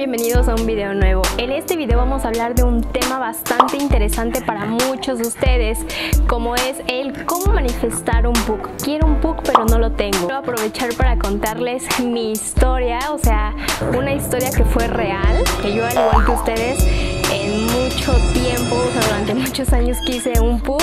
Bienvenidos a un video nuevo. En este video vamos a hablar de un tema bastante interesante para muchos de ustedes, como es el cómo manifestar un pug. Quiero un pug pero no lo tengo. Quiero aprovechar para contarles mi historia, o sea, una historia que fue real, que yo al igual que ustedes en mucho tiempo, o sea, durante muchos años quise un pug.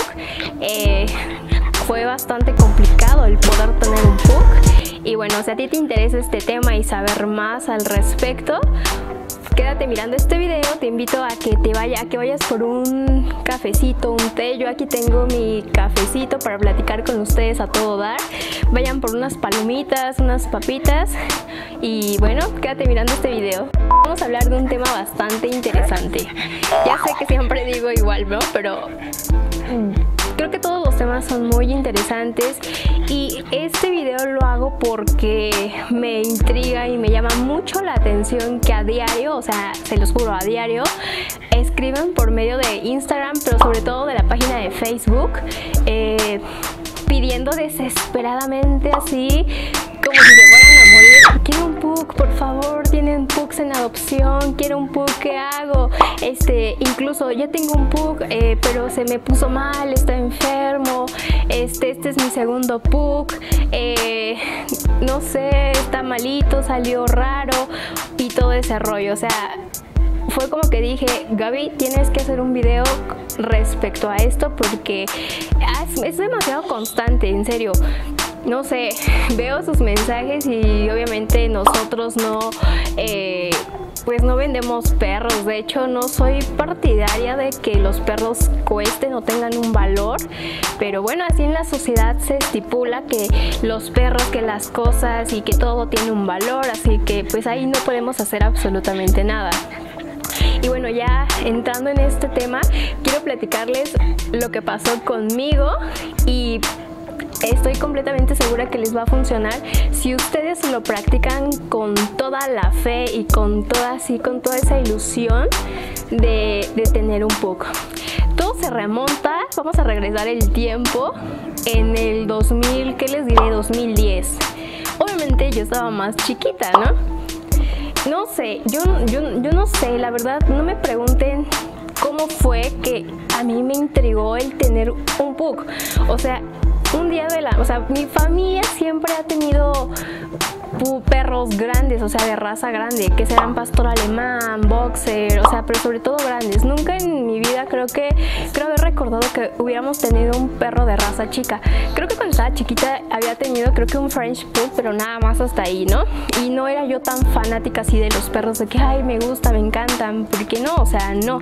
Fue bastante complicado el poder tener un pug. Y bueno, si a ti te interesa este tema y saber más al respecto, quédate mirando este video. Te invito a que vayas por un cafecito, un té. Yo aquí tengo mi cafecito para platicar con ustedes a todo dar. Vayan por unas palomitas, unas papitas y bueno, quédate mirando este video. Vamos a hablar de un tema bastante interesante. Ya sé que siempre digo igual, ¿no? Pero creo que todos los temas son muy interesantes y este video lo hago porque me intriga y me llama mucho la atención que a diario, o sea, se los juro, a diario escriben por medio de Instagram, pero sobre todo de la página de Facebook, pidiendo desesperadamente así, como si se fueran a morir. Quiero un pug, por favor, tienen pugs en adopción, quiero un pug, ¿qué hago? Incluso ya tengo un pug, pero se me puso mal, está enfermo, este es mi segundo pug, no sé, está malito, salió raro y todo ese rollo. O sea, fue como que dije, Gaby, tienes que hacer un video respecto a esto porque es demasiado constante, en serio. No sé, veo sus mensajes y obviamente nosotros pues no vendemos perros. De hecho, no soy partidaria de que los perros cuesten o tengan un valor, pero bueno, así en la sociedad se estipula que los perros, que las cosas y que todo tiene un valor, así que pues ahí no podemos hacer absolutamente nada. Y bueno, ya entrando en este tema, quiero platicarles lo que pasó conmigo y estoy completamente segura que les va a funcionar si ustedes lo practican con toda la fe y con toda esa ilusión de tener un pug. Todo se remonta, vamos a regresar el tiempo en el 2000, ¿qué les diré? 2010. Obviamente yo estaba más chiquita, ¿no? No sé, yo no sé, la verdad, no me pregunten cómo fue que a mí me intrigó el tener un pug. O sea, mi familia siempre ha tenido perros grandes, o sea, de raza grande, que serán pastor alemán, boxer, o sea, pero sobre todo grandes. Nunca en mi vida creo haber recordado que hubiéramos tenido un perro de raza chica. Creo que cuando estaba chiquita había tenido, creo que un French Pug, pero nada más hasta ahí, ¿no? Y no era yo tan fanática así de los perros, de que, ay, me gusta, me encantan, porque no, o sea, no.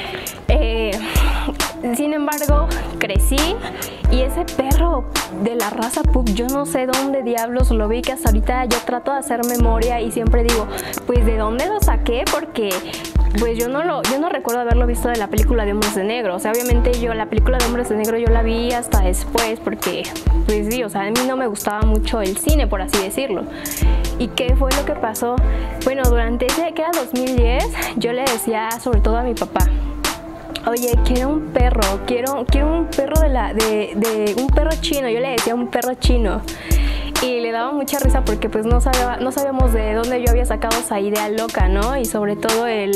Sin embargo, crecí y ese perro de la raza pug, yo no sé dónde diablos lo vi, que hasta ahorita yo trato de hacer memoria y siempre digo, pues ¿de dónde lo saqué? Porque pues yo no recuerdo haberlo visto de la película de Hombres de Negro. O sea, obviamente la película de Hombres de Negro yo la vi hasta después porque, pues sí, o sea, a mí no me gustaba mucho el cine, por así decirlo. ¿Y qué fue lo que pasó? Bueno, durante ese, que era 2010, yo le decía sobre todo a mi papá, oye, quiero un perro, quiero un perro un perro chino. Yo le decía un perro chino y le daba mucha risa porque pues no sabíamos de dónde yo había sacado esa idea loca, ¿no? Y sobre todo el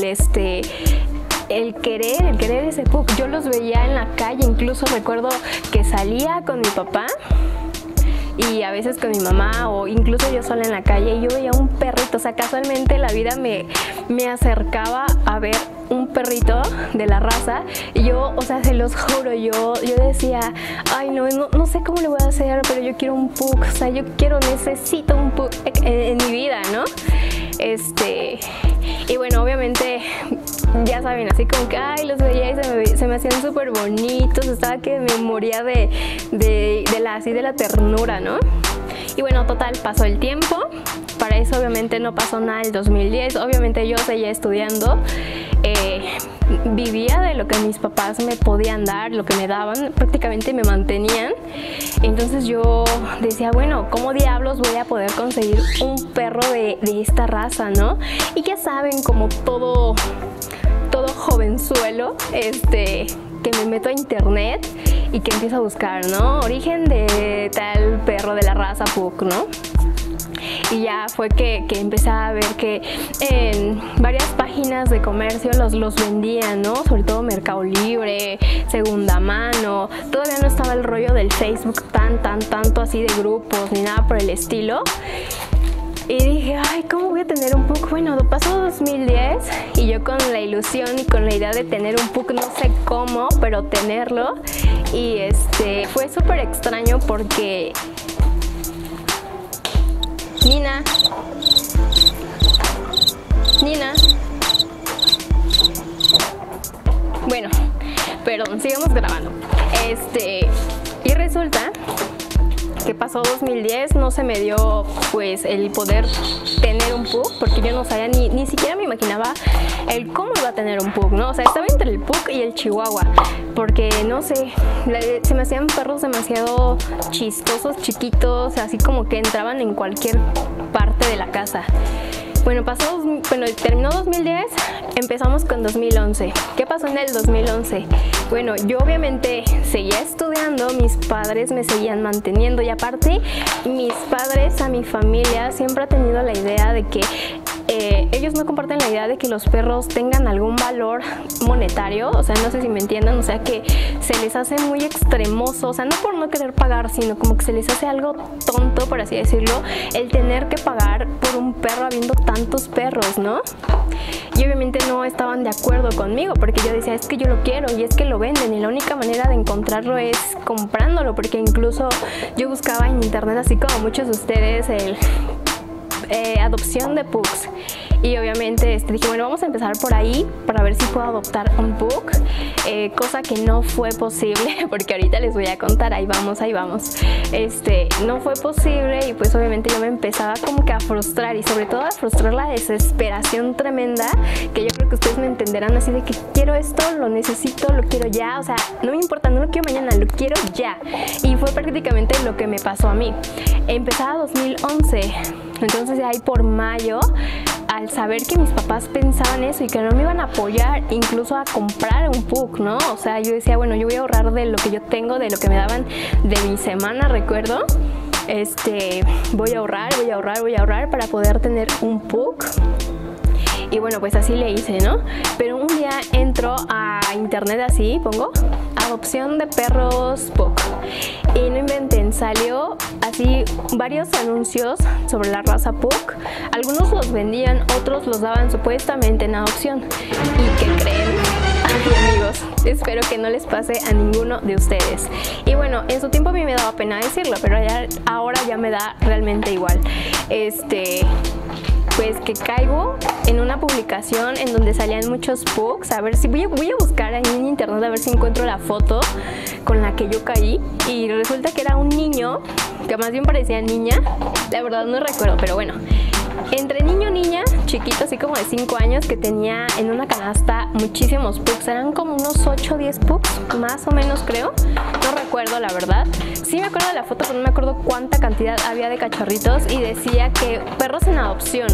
querer ese pug. Yo los veía en la calle, incluso recuerdo que salía con mi papá y a veces con mi mamá o incluso yo sola en la calle y yo veía un perrito. O sea, casualmente la vida me acercaba a ver un perrito de la raza y yo, o sea, se los juro, yo decía, ay, no sé cómo le voy a hacer, pero yo quiero un pug, o sea, necesito un pug en mi vida, ¿no? Y bueno, obviamente, ya saben, así como que, ay, los veía y se me hacían súper bonitos, estaba que me moría de la ternura, ¿no? Y bueno, total, pasó el tiempo. Para eso obviamente no pasó nada el 2010. Obviamente yo seguía estudiando, vivía de lo que mis papás me podían dar, lo que me daban, prácticamente me mantenían. Entonces yo decía, bueno, ¿cómo diablos voy a poder conseguir un perro de esta raza, no? Y ya saben, como todo jovenzuelo, que me meto a internet y que empiezo a buscar, ¿no? Origen de tal perro de la raza pug, ¿no? y ya fue que empecé a ver que en varias páginas de comercio los vendían, ¿no? Sobre todo Mercado Libre, Segunda Mano. Todavía no estaba el rollo del Facebook tanto así de grupos ni nada por el estilo. Y dije, ay, ¿cómo voy a tener un PUC? Bueno, pasó 2010 y yo con la ilusión y con la idea de tener un PUC, no sé cómo, pero tenerlo. Y fue súper extraño porque... Nina. Bueno, perdón, sigamos grabando. Y resulta que pasó 2010, no se me dio pues el poder tener un PUC, porque yo no sabía, ni siquiera me imaginaba el cómo iba a tener un PUC, ¿no? O sea, estaba entre el PUC y el Chihuahua, porque no sé, se me hacían perros demasiado chistosos, chiquitos, así como que entraban en cualquier parte de la casa. Bueno, terminó 2010, empezamos con 2011. ¿Qué pasó en el 2011? Bueno, yo obviamente seguía estudiando, mis padres me seguían manteniendo y aparte mis padres, a mi familia, siempre ha tenido la idea de que ellos no comparten la idea de que los perros tengan algún valor monetario, o sea, no sé si me entiendan, o sea, que se les hace muy extremoso, o sea, no por no querer pagar, sino como que se les hace algo tonto, por así decirlo, el tener que pagar por un perro habiendo tantos perros, ¿no? Y obviamente no estaban de acuerdo conmigo, porque yo decía, es que yo lo quiero y es que lo venden y la única manera de encontrarlo es comprándolo, porque incluso yo buscaba en internet, así como muchos de ustedes, adopción de PUCs. Y obviamente dije, bueno, vamos a empezar por ahí para ver si puedo adoptar un PUC, cosa que no fue posible, porque ahorita les voy a contar, ahí vamos. No fue posible y pues obviamente yo me empezaba como que a frustrar y sobre todo a frustrar la desesperación tremenda, que yo creo que ustedes me entenderán, así de que quiero esto, lo necesito, lo quiero ya, o sea, no me importa, no lo quiero mañana, lo quiero ya. Y fue prácticamente lo que me pasó a mí. Empezaba 2011, entonces de ahí por mayo, al saber que mis papás pensaban eso y que no me iban a apoyar incluso a comprar un PUC, ¿no? O sea, yo decía, bueno, yo voy a ahorrar de lo que yo tengo, de lo que me daban de mi semana, recuerdo. Voy a ahorrar para poder tener un PUC. Y bueno, pues así le hice, ¿no? Pero un día entro a internet, así pongo adopción de perros PUC y no inventen, salió así varios anuncios sobre la raza PUC. Algunos los vendían, otros los daban supuestamente en adopción. ¿Y qué creen? Ay, amigos, espero que no les pase a ninguno de ustedes. Y bueno, en su tiempo a mí me daba pena decirlo, pero ahora ya me da realmente igual. Pues que caigo en una publicación en donde salían muchos PUCs, a ver si voy a buscar ahí en internet a ver si encuentro la foto con la que yo caí, y resulta que era un niño, que más bien parecía niña, la verdad no recuerdo, pero bueno, entre niño y niña, chiquito, así como de 5 años, que tenía en una canasta muchísimos PUCs, eran como unos 8 o 10 PUCs, más o menos creo, no recuerdo la verdad. Sí me acuerdo de la foto, pero no me acuerdo cuánta cantidad había de cachorritos y decía que perros en adopción.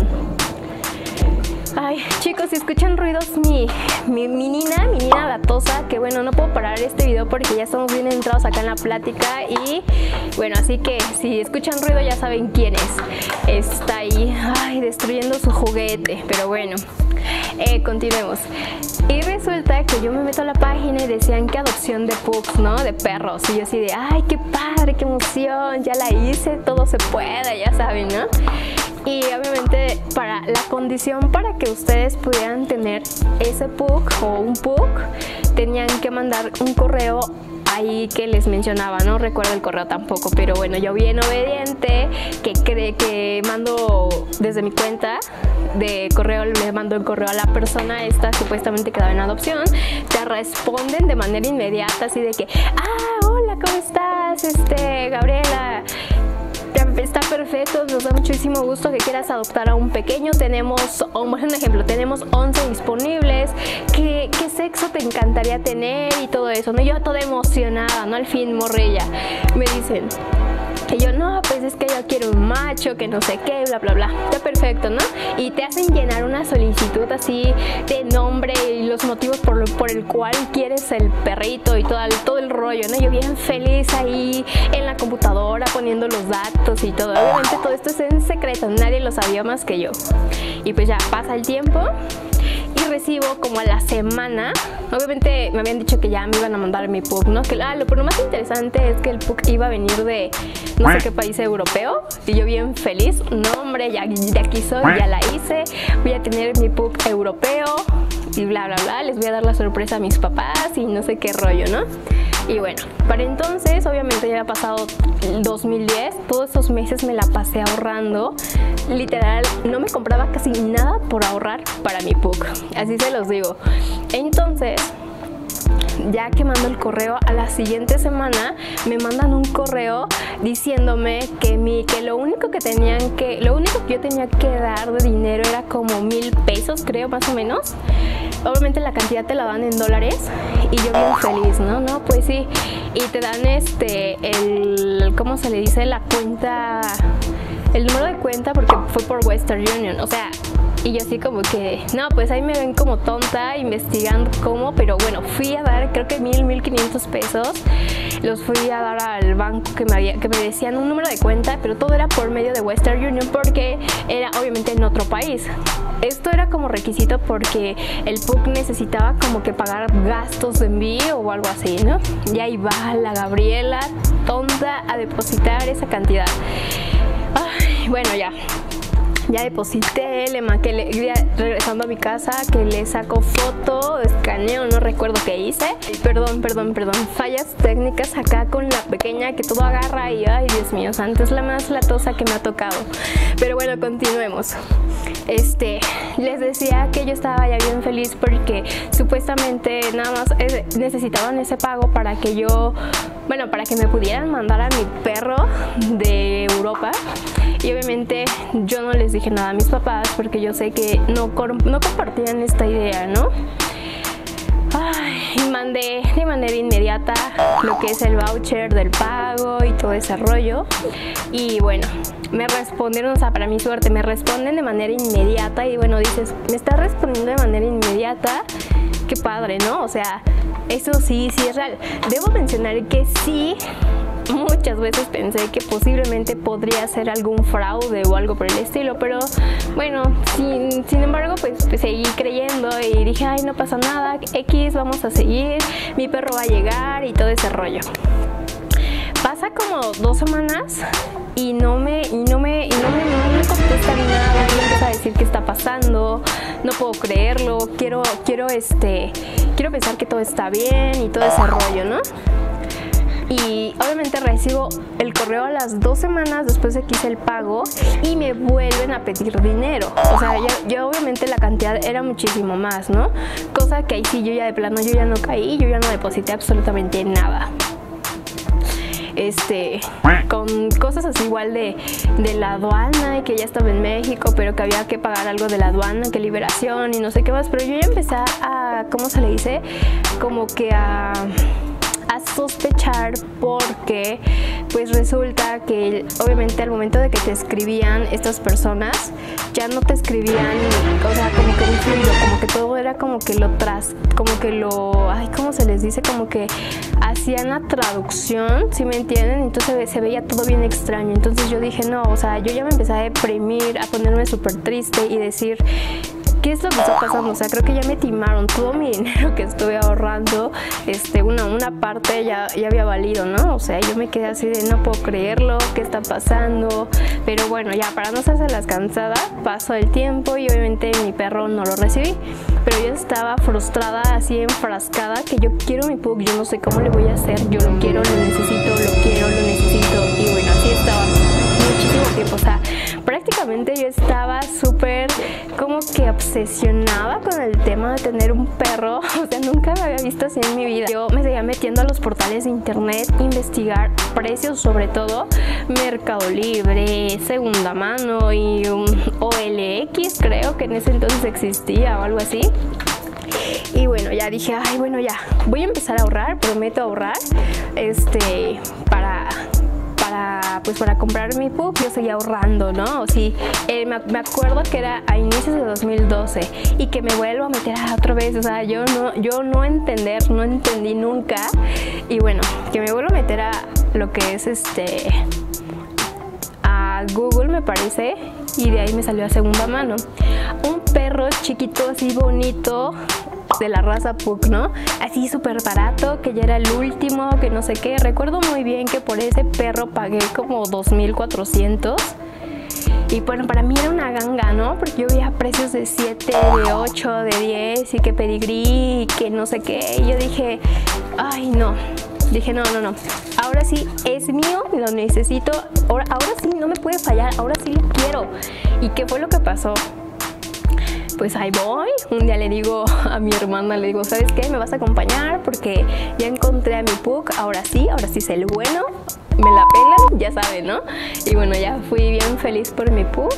Ay, chicos, si escuchan ruidos, mi nina latosa, que bueno, no puedo parar este video porque ya estamos bien entrados acá en la plática y bueno, así que si escuchan ruido ya saben quién es. Está ahí, ay, destruyendo su juguete, pero bueno, continuemos. Y resulta que yo me meto a la página y decían que adopción de PUCs, ¿no? De perros. Y yo así de, ay, qué padre, qué emoción, ya la hice, todo se puede, ya saben, ¿no? Y obviamente la condición para que ustedes pudieran tener ese PUC o un PUC, tenían que mandar un correo ahí que les mencionaba, no recuerdo el correo tampoco, pero bueno, yo bien obediente, que cree que mando desde mi cuenta de correo, le mando el correo a la persona esta supuestamente que daba en adopción, te responden de manera inmediata, así de que, hola, ¿cómo estás? Gabriela, está perfecto, nos da muchísimo gusto que quieras adoptar a un pequeño. Tenemos, un ejemplo, tenemos 11 disponibles. ¿Qué sexo te encantaría tener? Y todo eso, ¿no? Yo toda emocionada, ¿no? Al fin, morrilla. Me dicen, Y yo, no, pues es que yo quiero un macho, que no sé qué, bla, bla, bla. Está perfecto, ¿no? Y te hacen llenar una solicitud así de nombre y los motivos por el cual quieres el perrito y todo el rollo, ¿no? Yo bien feliz ahí en la computadora poniendo los datos y todo. Obviamente todo esto es en secreto, nadie lo sabía más que yo. Y pues ya pasa el tiempo y recibo como a la semana, obviamente me habían dicho que ya me iban a mandar mi PUC, ¿no? Pero lo más interesante es que el PUC iba a venir de no sé qué país europeo y yo bien feliz, no hombre, ya de aquí soy, ya la hice, voy a tener mi PUC europeo y bla bla bla, les voy a dar la sorpresa a mis papás y no sé qué rollo, ¿no? Y bueno, para entonces obviamente ya había pasado el 2010, todos esos meses me la pasé ahorrando, literal no me compraba casi nada por ahorrar para mi PUC, así se los digo. Entonces, ya que mando el correo, a la siguiente semana me mandan un correo diciéndome que lo único que yo tenía que dar de dinero era como 1000 pesos, creo, más o menos. Obviamente la cantidad te la dan en dólares y yo bien feliz, ¿no? No, pues sí. Y te dan ¿cómo se le dice? La cuenta, el número de cuenta, porque fue por Western Union, o sea. Y yo así como que, no, pues ahí me ven como tonta investigando cómo, pero bueno, fui a dar creo que 1500 pesos, los fui a dar al banco que me decían un número de cuenta, pero todo era por medio de Western Union porque era obviamente en otro país. Esto era como requisito porque el PUC necesitaba como que pagar gastos de envío o algo así, ¿no? Y ahí va la Gabriela tonta a depositar esa cantidad. Ay, bueno, ya deposité, le marqué regresando a mi casa, que le saco foto, escaneo, no recuerdo qué hice. Perdón, fallas técnicas acá con la pequeña que todo agarra y ay Dios mío, santo, es la más latosa que me ha tocado. Pero bueno, continuemos. Les decía que yo estaba ya bien feliz porque supuestamente nada más necesitaban ese pago para que para que me pudieran mandar a mi perro de Europa. Y obviamente yo no les dije nada a mis papás porque yo sé que no compartían esta idea, ¿no? Y mandé de manera inmediata lo que es el voucher del pago y todo ese rollo. Y bueno, me respondieron, o sea, para mi suerte, me responden de manera inmediata. Y bueno, dices, me está respondiendo de manera inmediata, qué padre, ¿no? O sea, eso sí es real. Debo mencionar que sí, muchas veces pensé que posiblemente podría ser algún fraude o algo por el estilo, pero bueno, sin embargo, pues seguí creyendo y dije, ay, no pasa nada, X, vamos a seguir, mi perro va a llegar y todo ese rollo. Pasa como 2 semanas y no me contestan nada, no empieza a decir qué está pasando, no puedo creerlo, quiero pensar que todo está bien y todo ese rollo, ¿no? Y obviamente recibo el correo a las 2 semanas después de que hice el pago y me vuelven a pedir dinero. O sea, ya obviamente la cantidad era muchísimo más, ¿no? Cosa que ahí sí yo ya de plano, yo ya no caí, yo ya no deposité absolutamente nada. Con cosas así igual de la aduana y que ya estaba en México, pero que había que pagar algo de la aduana, que liberación y no sé qué más. Pero yo ya empecé a, ¿cómo se le dice? Como que a sospechar, porque pues resulta que obviamente al momento de que te escribían estas personas ya no te escribían, o sea, como que un fluido, como que todo era como que ¿cómo se les dice? Como que hacían la traducción, ¿sí me entienden? Entonces se veía todo bien extraño. Entonces yo dije, no, o sea, yo ya me empecé a deprimir, a ponerme súper triste y decir, ¿qué es lo que está pasando? O sea, creo que ya me timaron todo mi dinero que estuve ahorrando, una parte ya había valido, ¿no? O sea, yo me quedé así de no puedo creerlo, ¿qué está pasando? Pero bueno, ya para no hacerse las cansadas, pasó el tiempo y obviamente mi perro no lo recibí. Pero yo estaba frustrada, así enfrascada, que yo quiero mi PUC, yo no sé cómo le voy a hacer, yo lo quiero, lo necesito, y bueno, así estaba muchísimo tiempo. O sea, prácticamente yo estaba súper como que obsesionada con el tema de tener un perro. O sea, nunca me había visto así en mi vida. Yo me seguía metiendo a los portales de internet, investigar precios, sobre todo Mercado Libre, segunda mano y OLX, creo que en ese entonces existía o algo así. Y bueno, ya dije, ay, bueno, ya voy a empezar a ahorrar, prometo ahorrar, para pues para comprar mi pug yo seguía ahorrando, ¿no? O sí, me acuerdo que era a inicios de 2012 y que me vuelvo a meter otra vez, o sea, yo no entendí nunca. Y bueno, que me vuelvo a meter a lo que es a Google, me parece, y de ahí me salió a segunda mano un perro chiquito así bonito de la raza pug, ¿no? Así súper barato, que ya era el último, que no sé qué. Recuerdo muy bien que por ese perro pagué como 2,400. Y bueno, para mí era una ganga, ¿no? Porque yo veía precios de 7, de 8, de 10 y que pedigrí y que no sé qué. Y yo dije, ay, no. Dije, no. Ahora sí es mío, lo necesito. Ahora sí no me puede fallar, ahora sí lo quiero. ¿Y qué fue lo que pasó? Pues ahí voy. Un día le digo a mi hermana, le digo, ¿sabes qué? Me vas a acompañar porque ya encontré a mi pug. Ahora sí es el bueno. Me la pelan, ya saben, ¿no? Y bueno, ya fui bien feliz por mi pug.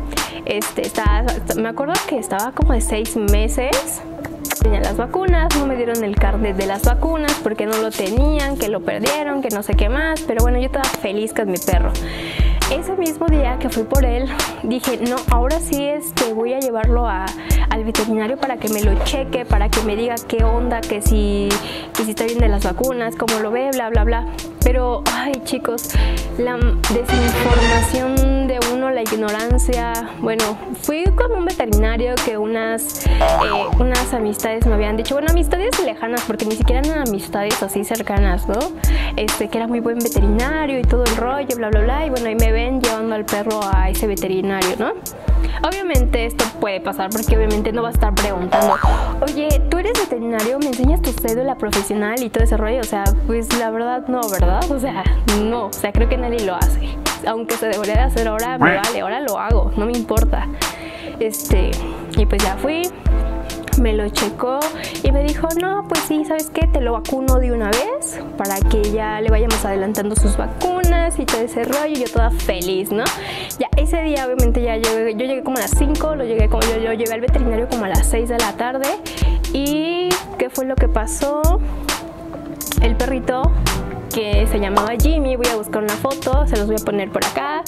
Me acuerdo que estaba como de 6 meses. Tenía las vacunas, no me dieron el carnet de las vacunas porque no lo tenían, que lo perdieron, que no sé qué más. Pero bueno, yo estaba feliz con mi perro. Ese mismo día que fui por él, dije, no, ahora sí voy a llevarlo al veterinario para que me lo cheque, para que me diga qué onda, que si está bien de las vacunas, cómo lo ve, bla, bla, bla. Pero, ay, chicos, la desinformación de uno, la ignorancia. Bueno, fui con un veterinario que unas amistades me habían dicho, bueno, amistades lejanas, porque ni siquiera eran amistades así cercanas, ¿no? Que era muy buen veterinario y todo el rollo, bla, bla, bla. Y bueno, ahí me ven llevando al perro a ese veterinario, ¿no? Obviamente esto puede pasar porque obviamente no va a estar preguntando, oye, ¿tú eres veterinario? ¿Me enseñas tu cédula profesional y todo ese rollo? O sea, pues la verdad no, ¿verdad? O sea, no, o sea, creo que nadie lo hace. Aunque se debería de hacer ahora, me vale, ahora lo hago, no me importa. Y pues ya fui, me lo checó y me dijo, no, pues sí, ¿sabes qué? Te lo vacuno de una vez para que ya le vayamos adelantando sus vacunas y todo ese rollo. Y yo toda feliz, ¿no? Ya ese día obviamente yo llegué como a las 5, yo llevé al veterinario como a las 6 de la tarde. ¿Y qué fue lo que pasó? El perrito, que se llamaba Jimmy, voy a buscar una foto, se los voy a poner por acá,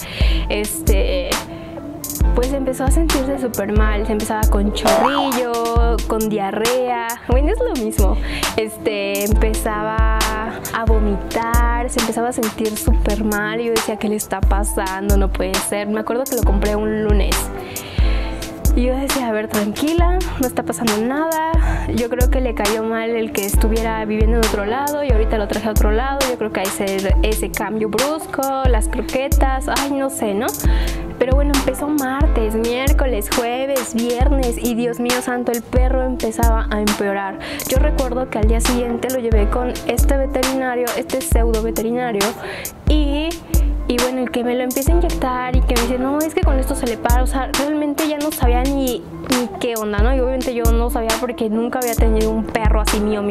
pues empezó a sentirse súper mal, se empezaba con chorrillo, con diarrea, bueno, es lo mismo, empezaba a vomitar, se empezaba a sentir súper mal y yo decía, ¿qué le está pasando? No puede ser. Me acuerdo que lo compré un lunes. Y yo decía, a ver, tranquila, no está pasando nada. Yo creo que le cayó mal el que estuviera viviendo en otro lado y ahorita lo traje a otro lado. Yo creo que hay ese cambio brusco, las croquetas, ay, no sé, ¿no? Pero bueno, empezó martes, miércoles, jueves, viernes y Dios mío santo, el perro empezaba a empeorar. Yo recuerdo que al día siguiente lo llevé con este veterinario, pseudo veterinario, y bueno, el que me lo empieza a inyectar y que me dice, no, es que con esto se le para, o sea, realmente ya no sabía ni qué onda, ¿no? Y obviamente yo no sabía porque nunca había tenido un perro así mío,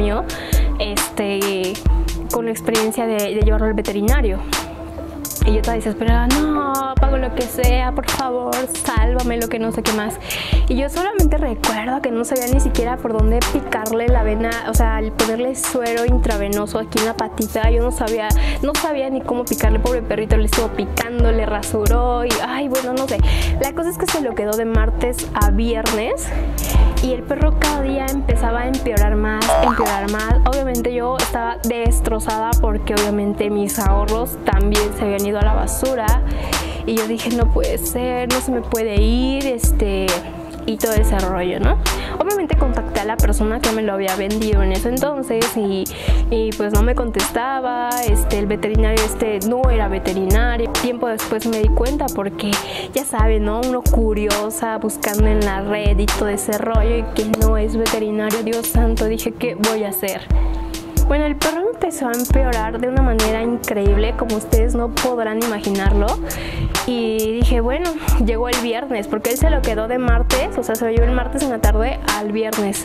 con la experiencia de llevarlo al veterinario. Y yo toda desesperada, no, pago lo que sea, por favor, sálvame, lo que no sé qué más. Y yo solamente recuerdo que no sabía ni siquiera por dónde picarle la vena, o sea, al ponerle suero intravenoso aquí en la patita, yo no sabía ni cómo picarle, pobre perrito, le estuvo picando, le rasuró y, ay, bueno, no sé. La cosa es que se lo quedó de martes a viernes y el perro cada día empezaba a empeorar más. Obviamente yo estaba destrozada porque obviamente mis ahorros también se habían ido a la basura y yo dije, no puede ser, no se me puede ir, y todo ese rollo, ¿no? Obviamente contacté a la persona que me lo había vendido en ese entonces y pues no me contestaba, el veterinario no era veterinario. Tiempo después me di cuenta porque ya saben, ¿no? Uno curiosa buscando en la red y todo ese rollo y que no es veterinario. Dios santo, dije, ¿qué voy a hacer? Bueno, el perro empezó a empeorar de una manera increíble, como ustedes no podrán imaginarlo. Y dije, bueno, llegó el viernes, porque él se lo quedó de martes, o sea, se lo llevó el martes en la tarde al viernes.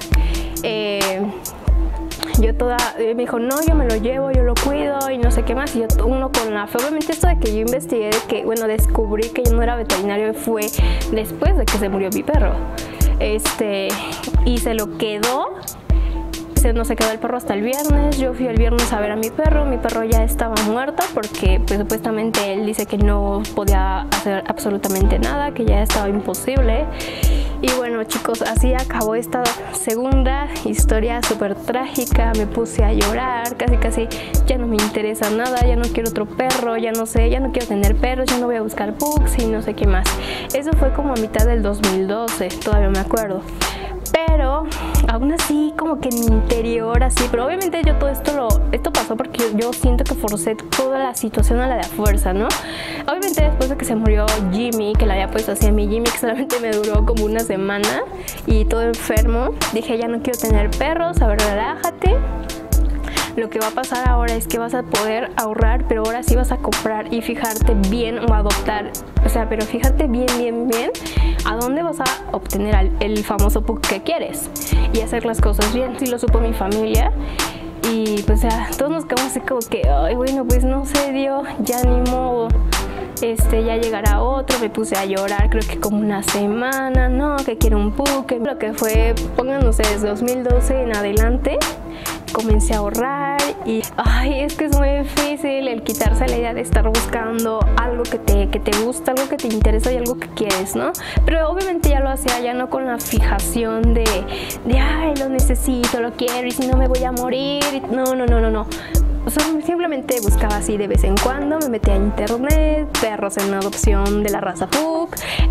Me dijo, no, yo me lo llevo, yo lo cuido y no sé qué más. Y uno con la fe, obviamente esto de que yo investigué, descubrí que yo no era veterinario fue después de que se murió mi perro. Y se lo quedó no se quedó el perro hasta el viernes. Yo fui el viernes a ver a mi perro ya estaba muerto porque pues supuestamente él dice que no podía hacer absolutamente nada, que ya estaba imposible. Y bueno, chicos, así acabó esta segunda historia súper trágica. Me puse a llorar, casi ya no me interesa nada, ya no quiero otro perro, ya no sé, ya no quiero tener perros, ya no voy a buscar pugs y no sé qué más. Eso fue como a mitad del 2012, todavía me acuerdo. Pero aún así como que en mi interior así, pero obviamente yo todo esto pasó porque yo siento que forcé toda la situación a la de a fuerza, ¿no? Obviamente después de que se murió Jimmy, que la había puesto así a mi Jimmy, que solamente me duró como una semana y todo enfermo, dije ya no quiero tener perros, a ver, relájate. Lo que va a pasar ahora es que vas a poder ahorrar, pero ahora sí vas a comprar y fijarte bien o adoptar. O sea, pero fíjate bien a dónde vas a obtener el famoso pug que quieres y hacer las cosas bien. Sí lo supo mi familia y pues ya todos nos quedamos así como que, ay, bueno, pues no se dio, ya ni modo. Ya llegará otro. Me puse a llorar creo que como una semana, no, que quiero un pug. Lo que fue, pónganse ustedes, 2012 en adelante comencé a ahorrar y ay, es que es muy difícil el quitarse la idea de estar buscando algo que te gusta, algo que te interesa y algo que quieres, ¿no? Pero obviamente ya lo hacía ya no con la fijación de ay, lo necesito, lo quiero y si no me voy a morir. No. O sea, simplemente buscaba así de vez en cuando, me metía a internet, perros en adopción de la raza pug,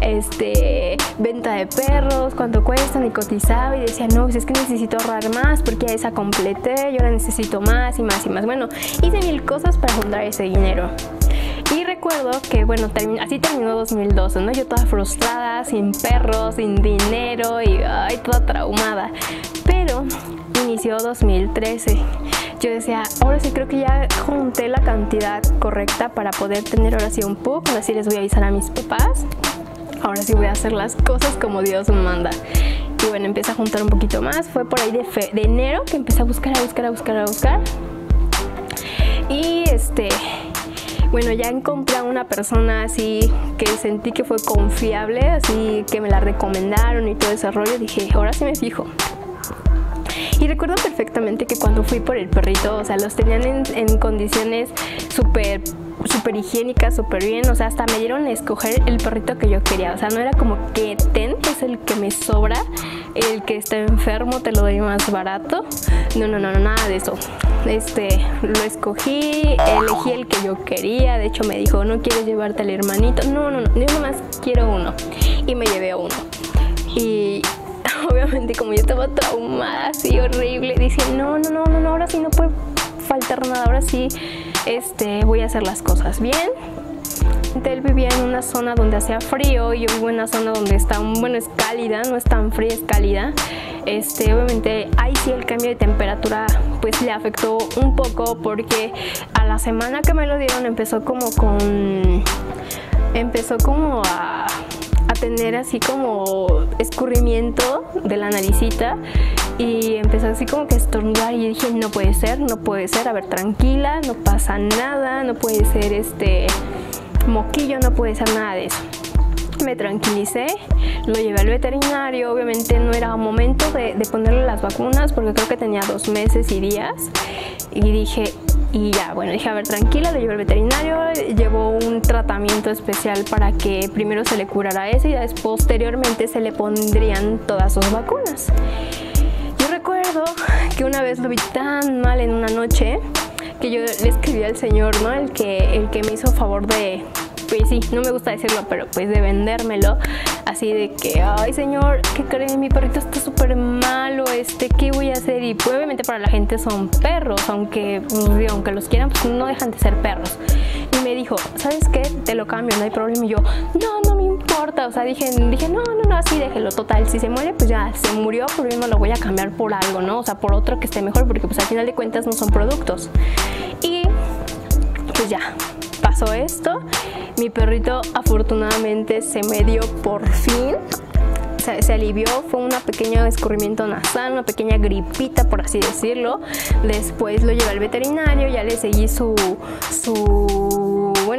venta de perros, cuánto cuestan y cotizaba y decía, no, pues es que necesito ahorrar más porque ya esa completé, yo ahora necesito más y más y más. Bueno, hice mil cosas para juntar ese dinero. Y recuerdo que, bueno, así terminó 2012, ¿no? Yo toda frustrada, sin perros, sin dinero y ay, toda traumada. Pero inició 2013. Yo decía, ahora sí creo que ya junté la cantidad correcta para poder tener ahora sí un pug. Ahora sí les voy a avisar a mis papás. Ahora sí voy a hacer las cosas como Dios me manda. Y bueno, empecé a juntar un poquito más. Fue por ahí de enero que empecé a buscar. Y bueno, ya encontré a una persona así que sentí que fue confiable, así que me la recomendaron y todo ese rollo. Dije, ahora sí me fijo. Y recuerdo perfectamente que cuando fui por el perrito, o sea, los tenían en condiciones súper higiénicas, súper bien. O sea, hasta me dieron a escoger el perrito que yo quería. O sea, no era como que es el que me sobra, el que está enfermo te lo doy más barato. No, nada de eso. Lo escogí, elegí el que yo quería. De hecho me dijo, ¿no quieres llevarte al hermanito? No, yo nomás quiero uno. Y me llevé a uno. Y obviamente como yo estaba traumada, así horrible, dije, no, ahora sí no puede faltar nada, ahora sí voy a hacer las cosas bien. Él vivía en una zona donde hacía frío y yo vivo en una zona donde está, bueno, es cálida, no es tan fría, es cálida. Obviamente ahí sí el cambio de temperatura pues le afectó un poco porque a la semana que me lo dieron empezó como a tener así como escurrimiento de la naricita y empezó así como que a estornudar y dije, no puede ser, a ver, tranquila, no pasa nada, no puede ser moquillo, no puede ser nada de eso. Me tranquilicé, lo llevé al veterinario. Obviamente no era momento de ponerle las vacunas porque creo que tenía 2 meses y días y dije, a ver, tranquila, lo llevé al veterinario, llevó un tratamiento especial para que primero se le curara eso y después posteriormente se le pondrían todas sus vacunas. Yo recuerdo que una vez lo vi tan mal en una noche que yo le escribí al señor, ¿no? El que me hizo favor de, pues sí, no me gusta decirlo, pero pues de vendérmelo, así de que, ay señor, ¿qué cree? Mi perrito está súper malo, ¿qué voy a hacer? Y pues, obviamente para la gente son perros, aunque los quieran, pues no dejan de ser perros. Y me dijo, ¿sabes qué? Te lo cambio, no hay problema. Y yo, no me importa, o sea, dije, no, así déjelo, total, si se muere, pues ya, se murió, pero yo no lo voy a cambiar por algo, ¿no? O sea, por otro que esté mejor, porque pues al final de cuentas no son productos. Y pues ya, pasó esto. Mi perrito afortunadamente se me dio por fin, se alivió, fue un pequeño escurrimiento nasal, una pequeña gripita por así decirlo. Después lo llevé al veterinario, ya le seguí su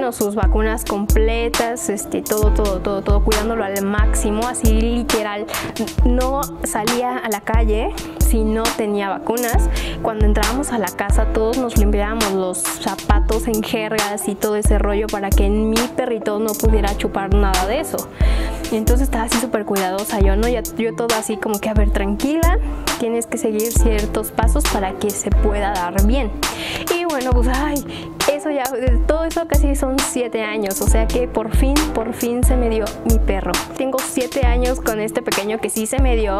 bueno, sus vacunas completas, todo, cuidándolo al máximo, así literal. No salía a la calle si no tenía vacunas. Cuando entrábamos a la casa todos nos limpiábamos los zapatos en jergas y todo ese rollo para que mi perrito no pudiera chupar nada de eso. Y entonces estaba así súper cuidadosa yo, ¿no? Yo todo así como que, a ver, tranquila, tienes que seguir ciertos pasos para que se pueda dar bien. Y bueno, pues, eso ya, todo eso casi son 7 años, o sea que por fin se me dio mi perro. Tengo 7 años con este pequeño que sí se me dio,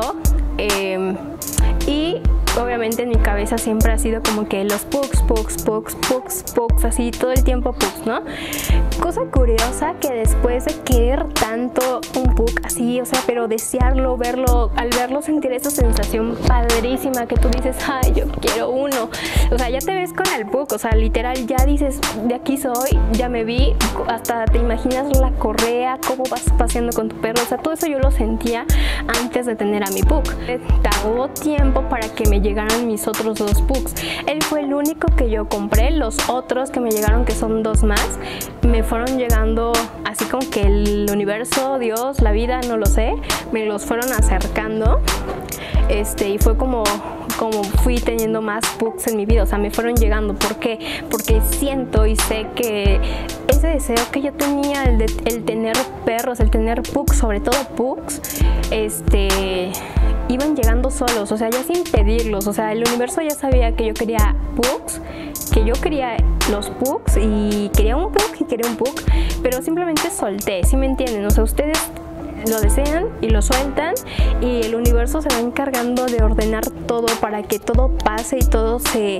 y obviamente en mi cabeza siempre ha sido como que los pugs, así todo el tiempo pugs, ¿no? Cosa curiosa que después de querer tanto un pug así, o sea, pero desearlo, verlo, al verlo sentir esa sensación padrísima que tú dices, ay, yo quiero uno. O sea, ya te ves con el pug, o sea, literal ya dices, de aquí soy, ya me vi, hasta te imaginas la correa, cómo vas paseando con tu perro, o sea, todo eso yo lo sentía antes de tener a mi pug. Tardó tiempo para que me llegaran mis otros 2 pugs. Él fue el único que yo compré. Los otros que me llegaron, que son 2 más, me fueron llegando así como que el universo, Dios, la vida, no lo sé, me los fueron acercando, y fue como fui teniendo más pugs en mi vida, o sea, me fueron llegando. ¿Por qué? Porque siento y sé que ese deseo que yo tenía, el tener perros, el tener pugs, sobre todo pugs, iban llegando solos, o sea, ya sin pedirlos, o sea, el universo ya sabía que yo quería pugs, que yo quería los pugs y quería un pug, pero simplemente solté, ¿sí me entienden? O sea, ustedes lo desean y lo sueltan y el universo se va encargando de ordenar todo para que todo pase y todo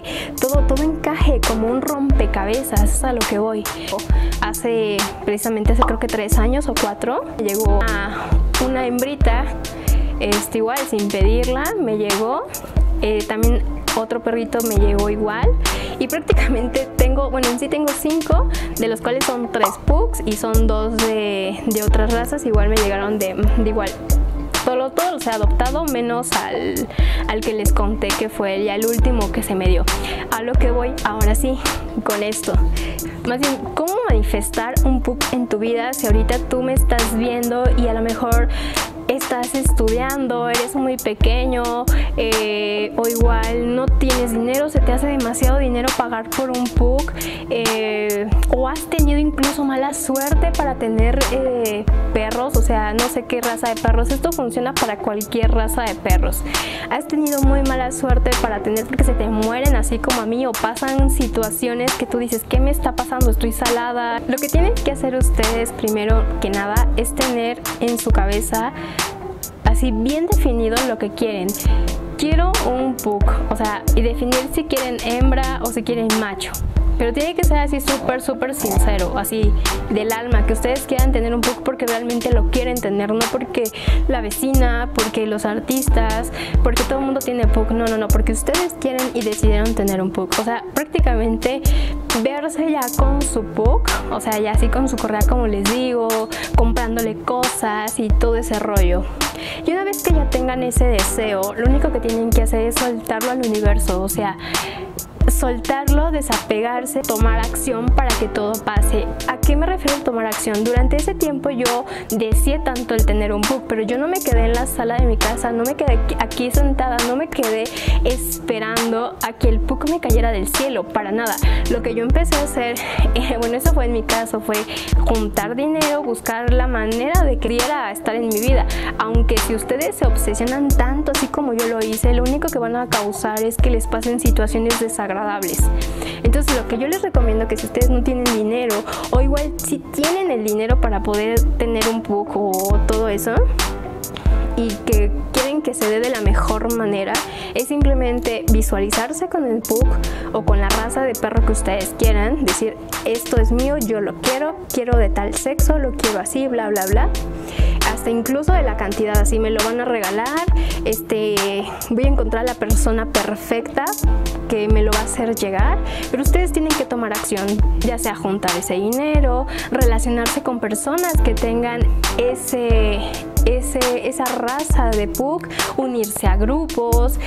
encaje como un rompecabezas. Es a lo que voy. Precisamente hace creo que 3 años o 4 llegó una hembrita, igual sin pedirla me llegó, también otro perrito me llegó igual, y prácticamente en sí tengo 5, de los cuales son 3 pugs y son 2 de otras razas. Igual me llegaron de igual, todo o sea, adoptado, menos al que les conté que fue ya el último que se me dio. A lo que voy ahora sí con esto, más bien, ¿cómo manifestar un pug en tu vida? Si ahorita tú me estás viendo y a lo mejor estás estudiando, eres muy pequeño, o igual no tienes dinero, se te hace demasiado dinero pagar por un pug, o has tenido incluso mala suerte para tener perros, o sea, no sé qué raza de perros, esto funciona para cualquier raza de perros. Has tenido muy mala suerte para tener, porque se te mueren así como a mí, o pasan situaciones que tú dices, ¿qué me está pasando? Estoy salada. Lo que tienen que hacer ustedes primero que nada es tener en su cabeza así bien definido lo que quieren. Quiero un pug, o sea, y definir si quieren hembra o si quieren macho. Pero tiene que ser así súper sincero, así del alma, que ustedes quieran tener un pug porque realmente lo quieren tener, no porque la vecina, porque los artistas, porque todo el mundo tiene pug, no, porque ustedes quieren y decidieron tener un pug. O sea, prácticamente verse ya con su pug, o sea, ya así con su correa, como les digo, comprándole cosas y todo ese rollo. Y una vez que ya tengan ese deseo, lo único que tienen que hacer es soltarlo al universo, o sea, soltarlo, desapegarse, tomar acción para que todo pase. ¿A qué me refiero tomar acción? Durante ese tiempo yo deseé tanto el tener un pug, pero yo no me quedé en la sala de mi casa, no me quedé aquí sentada, no me quedé esperando a que el pug me cayera del cielo, para nada. Lo que yo empecé a hacer, bueno, eso fue en mi caso, fue juntar dinero, buscar la manera de que quería estar en mi vida. Aunque si ustedes se obsesionan tanto así como yo lo hice, lo único que van a causar es que les pasen situaciones desagradables. Entonces lo que yo les recomiendo, que si ustedes no tienen dinero, o igual si tienen el dinero para poder tener un pug o todo eso, y que quieren que se dé de la mejor manera, es simplemente visualizarse con el pug o con la raza de perro que ustedes quieran, decir, esto es mío, yo lo quiero de tal sexo, lo quiero así, bla bla bla, hasta incluso de la cantidad, así me lo van a regalar, voy a encontrar a la persona perfecta que me lo va a hacer llegar, pero ustedes tienen que tomar acción, ya sea juntar ese dinero, relacionarse con personas que tengan esa raza de Pug, unirse a grupos,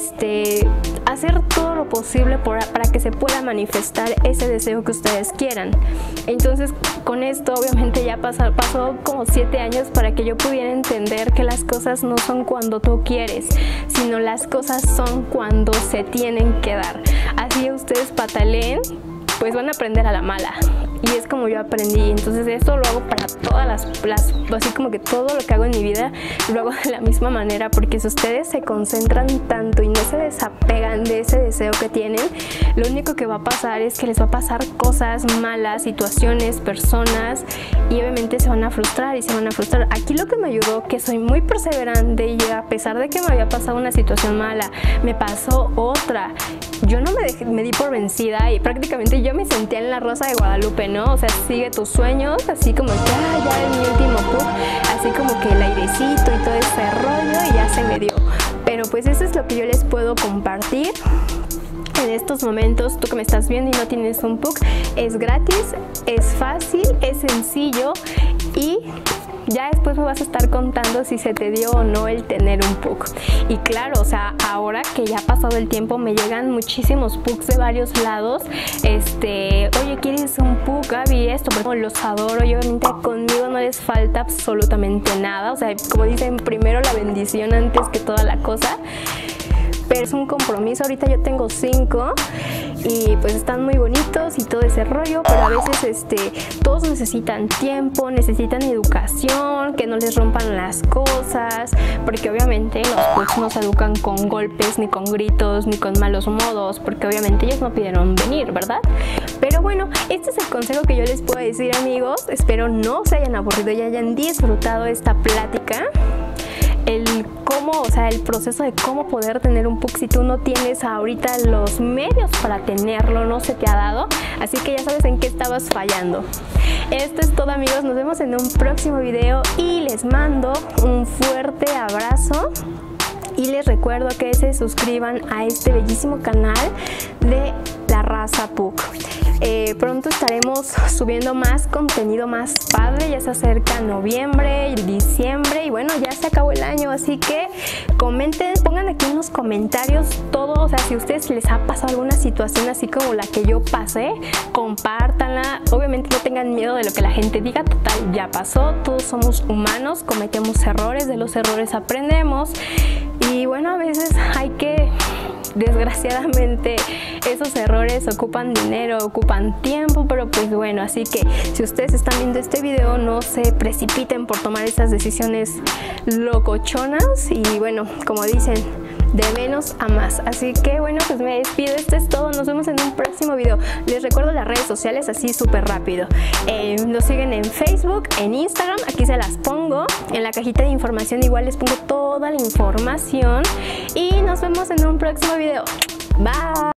hacer todo lo posible para que se pueda manifestar ese deseo que ustedes quieran. Entonces con esto obviamente ya pasó como 7 años para que yo pudiera entender que las cosas no son cuando tú quieres, sino las cosas son cuando se tienen que dar. Así ustedes pataleen, pues van a aprender a la mala. Y es como yo aprendí. Entonces esto lo hago para todas así como que todo lo que hago en mi vida lo hago de la misma manera, porque si ustedes se concentran tanto y no se desapegan de ese deseo que tienen, lo único que va a pasar es que les va a pasar cosas malas, situaciones, personas, y obviamente se van a frustrar y se van a frustrar. Aquí lo que me ayudó, que soy muy perseverante, y a pesar de que me había pasado una situación mala, me pasó otra, yo no me di por vencida y prácticamente yo me sentía en la Rosa de Guadalupe, ¿no? O sea, sigue tus sueños, así como que ya en mi último Pug, así como que el airecito y todo ese rollo, y ya se me dio. Pero pues eso es lo que yo les puedo compartir en estos momentos. Tú que me estás viendo y no tienes un Pug, es gratis, es fácil, es sencillo, y ya después me vas a estar contando si se te dio o no el tener un Pug. Y claro, o sea, ahora que ya ha pasado el tiempo, me llegan muchísimos Pugs de varios lados. Oye, ¿quieres un Pug, Gaby? Esto, pues, los adoro, y obviamente conmigo no les falta absolutamente nada. O sea, como dicen, primero la bendición antes que toda la cosa. Pero es un compromiso. Ahorita yo tengo 5 y pues están muy bonitos y todo ese rollo, pero a veces todos necesitan tiempo, necesitan educación, que no les rompan las cosas, porque obviamente los Pugs no se educan con golpes, ni con gritos, ni con malos modos, porque obviamente ellos no pidieron venir, ¿verdad? Pero bueno, este es el consejo que yo les puedo decir, amigos. Espero no se hayan aburrido y hayan disfrutado esta plática. El proceso de cómo poder tener un Pug si tú no tienes ahorita los medios para tenerlo, no se te ha dado, así que ya sabes en qué estabas fallando. Esto es todo, amigos, nos vemos en un próximo video y les mando un fuerte abrazo. Y les recuerdo que se suscriban a este bellísimo canal de la raza Pug. Pronto estaremos subiendo más contenido más padre, ya se acerca noviembre y diciembre, y bueno, ya se acabó el año, así que comenten, pongan aquí en los comentarios todo, o sea, si a ustedes les ha pasado alguna situación así como la que yo pasé, compártanla. Obviamente no tengan miedo de lo que la gente diga, total, ya pasó, todos somos humanos, cometemos errores, de los errores aprendemos, y bueno, a veces hay que, desgraciadamente, esos errores ocupan dinero, ocupan tiempo, pero pues bueno, así que si ustedes están viendo este video, no se precipiten por tomar esas decisiones locochonas, y bueno, como dicen, de menos a más. Así que bueno, pues me despido, esto es todo, nos vemos en un próximo video. Les recuerdo las redes sociales así súper rápido. Nos siguen en Facebook, en Instagram, aquí se las pongo, en la cajita de información igual les pongo toda la información, y nos vemos en un próximo video. Bye.